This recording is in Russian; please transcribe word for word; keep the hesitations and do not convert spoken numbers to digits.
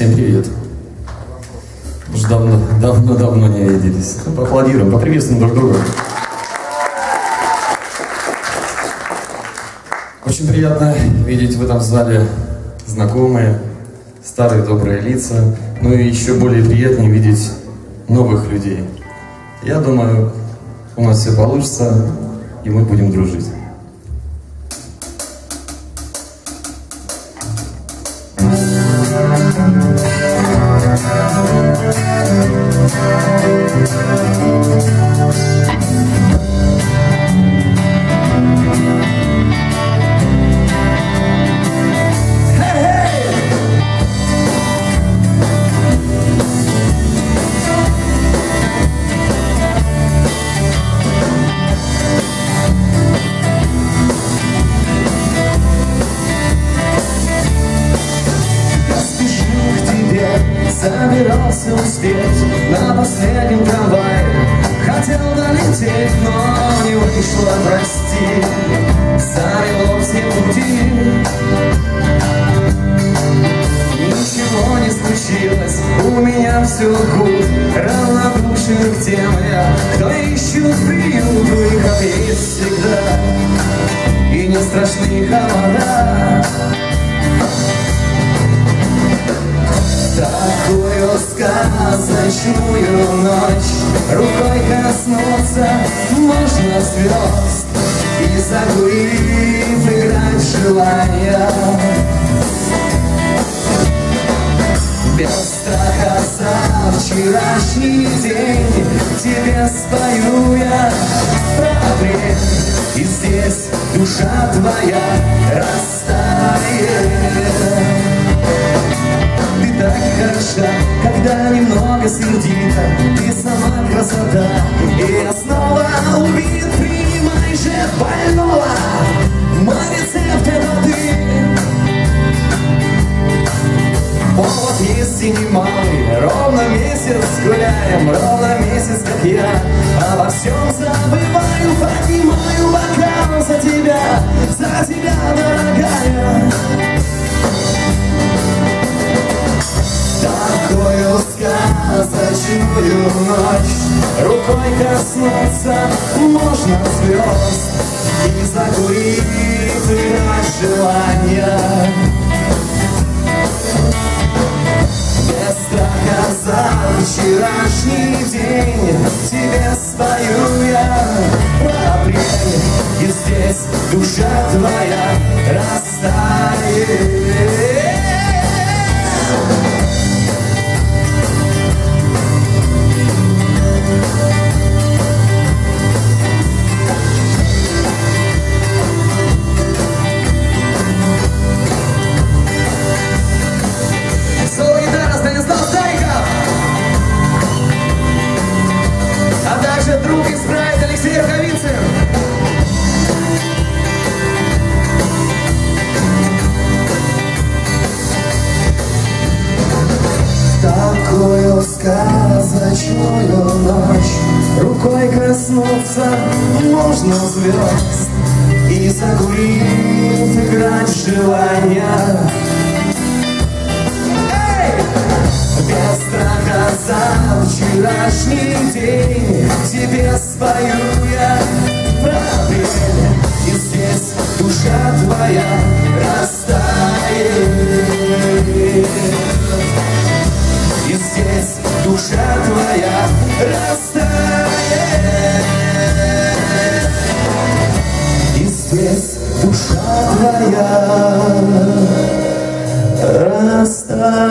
Всем привет. Уже давно-давно не виделись. Поаплодируем, поприветствуем друг друга. Очень приятно видеть в этом зале знакомые, старые добрые лица. Ну и еще более приятнее видеть новых людей. Я думаю, у нас все получится, и мы будем дружить. Собирался успеть на последнем трамвае, хотел долететь, но не вышло, прости, завело все пути. Ничего не случилось, у меня все гуд, равнодушен к тем я, кто ищет приют, выход есть всегда, и не страшны холода. Такую сказочную ночь рукой коснуться можно звезд и закурив играть желания. Без страха за вчерашний день тебе спою я про апрель, и здесь душа твоя растает. Ты так хороша, когда немного сердита, ты сама красота, и я снова убит, принимай же больного, мой рецепт это ты. Повод есть и немалый, ровно месяц гуляем, ровно месяц, как я, обо всем забываю, поднимаю бокал за тебя, за тебя, дорогая. Такую сказочную ночь рукой коснуться можно звезд и закурить играть желания. Без страха за вчерашний день тебе спою я про апрель, и здесь душа твоя растает. А также друг из Прайд Алексей Рукавицын. Такую сказочную ночь рукой коснуться можно звезд и закурить играть желания. Без страха за вчерашний день тебе спою я про апрель, и здесь душа твоя растает. И здесь душа твоя растает. И здесь душа твоя растает.